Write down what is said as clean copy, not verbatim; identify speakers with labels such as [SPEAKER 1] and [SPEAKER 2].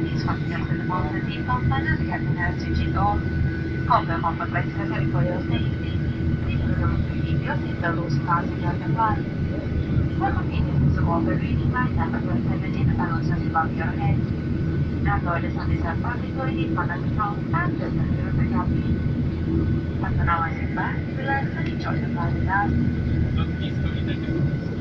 [SPEAKER 1] Disfazione del monte di campana di energicità, come complessione di coyote, video dello spazio di Hawaii. La famiglia si muove prima e dalla feminina dallo spazio e la storia sono disapparitori di fanatico anche per le capi. Quando non si fa, la storia di ciò che fa di là.
[SPEAKER 2] Lottisko widać.